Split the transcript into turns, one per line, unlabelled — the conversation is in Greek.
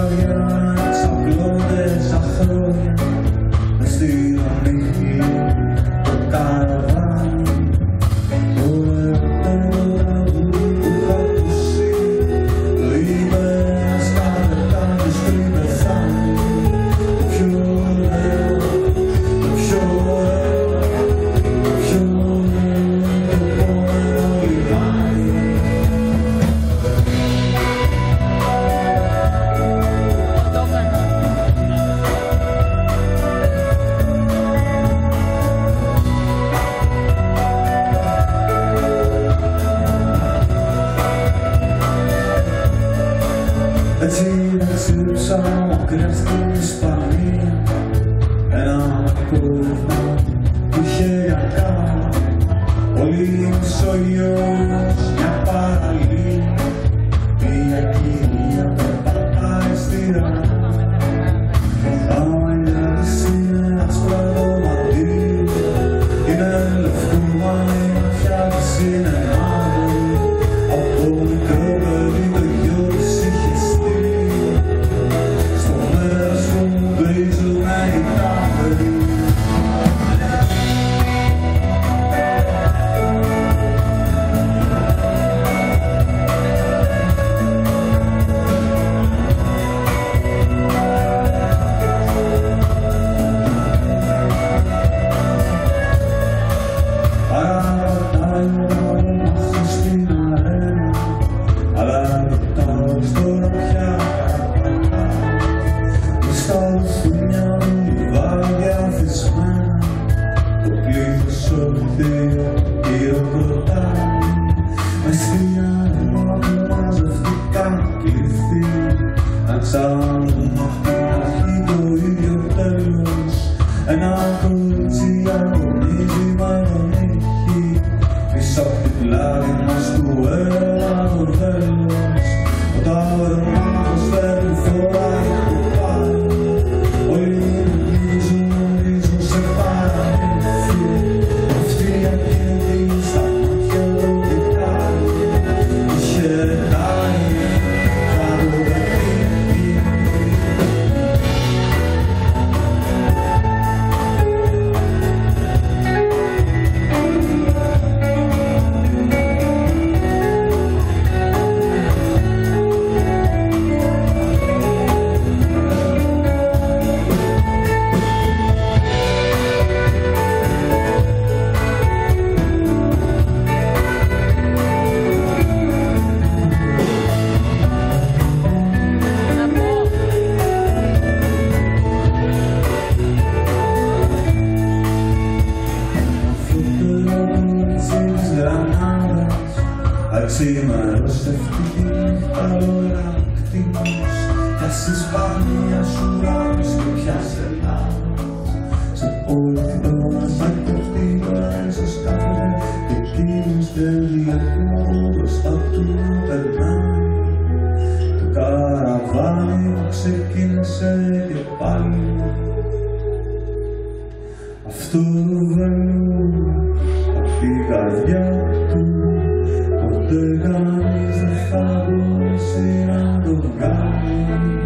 βράδια εξαπλώνται σαν χρόνια μες στη δομή το καραβάνι, το ερωτεύω τραγούδι που θα ακούσει λίμες τα πετάνεις πριν πεθάνει. Το πιο ωραίο, το πιο ωραίο, το πιο ωραίο, το πόνερο λιμάνι. Έτσι ξύπνησα μακριά στην Ισπανία, ένα απόγευμα που είχε γιακά, όλη η Μεσόγειος μια παραλία, μια κυρία περπατάει στη Ραná. Τα μαλλιά της είναι άσπρα δωματίου, είναι λευκούμανη, η ματιά της είναι μαύρη, από μικρό παιδί το γιο της είχε στείλει στο μέρος που μου γκρίζουνε οι τάφεροι. Παραπατάει ο μάχος στην αρένα, αλλά ρωτάω τώρα πια παραπατά. Μες στα λουθούνια μου λιβάδια θυσμένα, το πλήθος ορθείο χειροκροτάει. Μες στην αρένα που μαζευτήκαν κλειφθεί, να ψάχνουν απ' την αρχή το ίδιο τέλος. Ένα κορίτσι αγωνίζει μα δεν έχει πίσω απ' την πλάτη μας του έρωτα το τέλος. Όταν ο ρομάνος φέρνει φοράει το πάλι, όλοι νομίζουν σε παραμύθι. Αυτή ακίνητη στα μάτια το κοιτάει, χαιρετάει κάτω το παιχνίδι. Αξίμερος ευτυχή νύχτα ώρα κτηνός, κι ας Ισπανία σου ράβεις και πιάς Ελλάδας. Σε πόλη τώρα σαν κορτίγα στο σκάφε, και εκείνος δεν βλέπω μπροστά του να περνάει. Το καραβάνι ξεκίνησε και πάλι, αυτό το βελούδι απ' την καρδιά του, ποτέ κανείς δεν θα μπορέσει να το κάνει.